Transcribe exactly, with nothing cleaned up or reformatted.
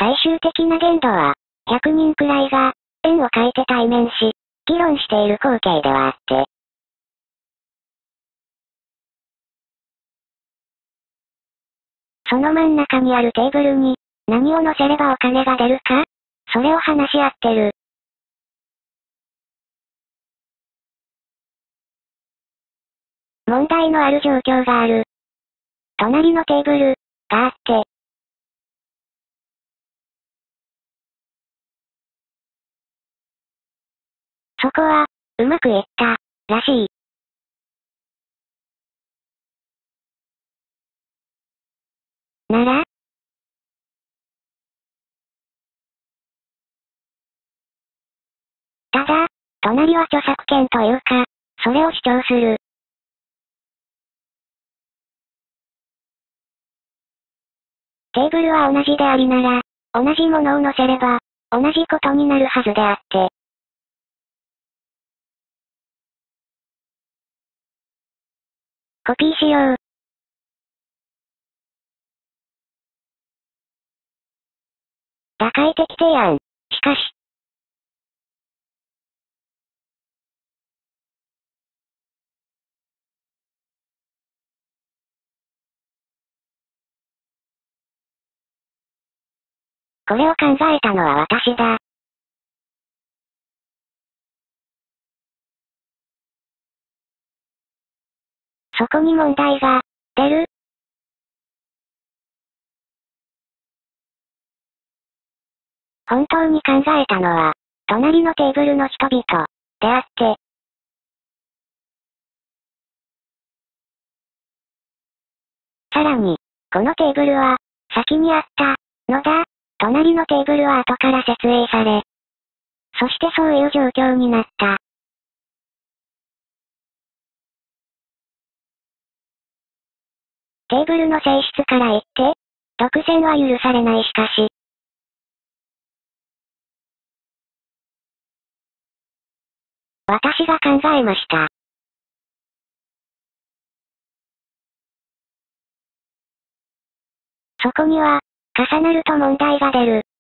最終的な限度は、ひゃくにんくらいが、円を描いて対面し、議論している光景ではあって。その真ん中にあるテーブルに、何を乗せればお金が出るか？それを話し合ってる。問題のある状況がある。隣のテーブル、があって。そこは、うまくいった、らしい。なら？ただ、隣は著作権というか、それを主張する。テーブルは同じでありなら、同じものを乗せれば、同じことになるはずであって。コピーしよう。打開的提案。しかし。これを考えたのは私だ。そこに問題が、出る？本当に考えたのは、隣のテーブルの人々、であって。さらに、このテーブルは、先にあった、のだ、隣のテーブルは後から設営され。そしてそういう状況になった。テーブルの性質から言って、独占は許されないしかし。私が考えました。そこには、重なると問題が出る。